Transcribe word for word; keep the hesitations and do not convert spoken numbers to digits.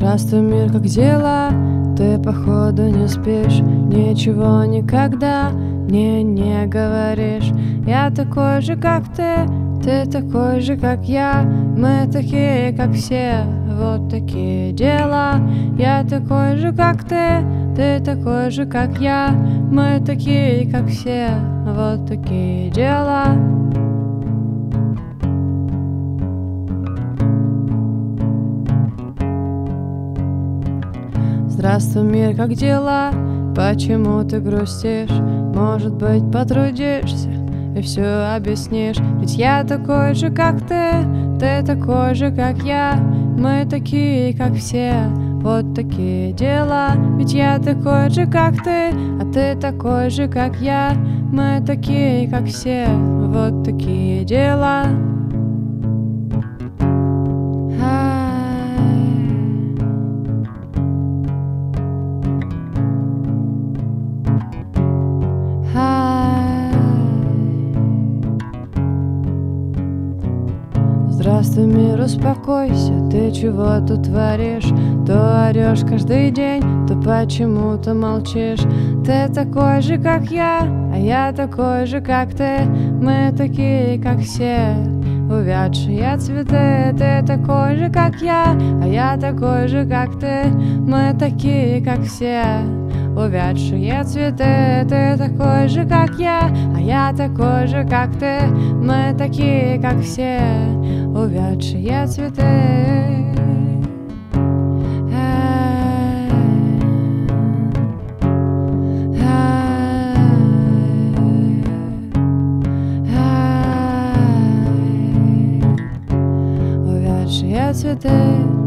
Здравствуй, мир, как дела? Ты, походу, не спишь, ничего никогда мне не говоришь. Я такой же, как ты, ты такой же, как я. Мы такие, как все, вот такие дела. Я такой же, как ты, ты такой же, как я. Мы такие, как все, вот такие дела. Здравствуй, мир, как дела? Почему ты грустишь? Может быть, потрудишься и все объяснишь? Ведь я такой же, как ты, ты такой же, как я. Мы такие, как все, вот такие дела. Ведь я такой же, как ты, а ты такой же, как я. Мы такие, как все, вот такие дела. Здравствуй, мир, успокойся, ты чего тут творишь? То орешь каждый день, то почему-то молчишь. Ты такой же, как я, а я такой же, как ты. Мы такие, как все, увядшие цветы. Ты такой же, как я, а я такой же, как ты. Мы такие, как все, увядшие цветы. Ты такой же, как я, а я такой же, как ты. Мы такие, как все, увядшие цветы. Увядшие цветы.